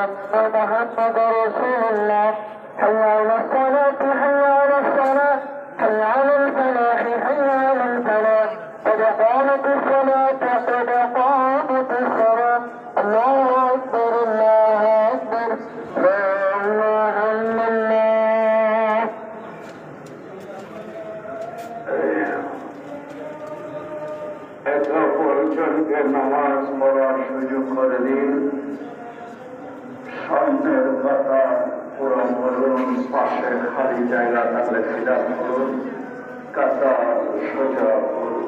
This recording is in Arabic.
محمد رسول الله حي على الصلاة حي على الصلاة حي على الفلاح حي على الفلاح قد قامت الصلاة قد قامت الصلاة الله أكبر الله أكبر لا إله إلا الله. একা পরিচয়কে নামাজ পড়ার সুযোগ করে দিন। সামনের পাতা পূরণ করুন, পাশে খালি জায়গা থাকলে ফিলাপ করুন, কাতার সোজা করুন।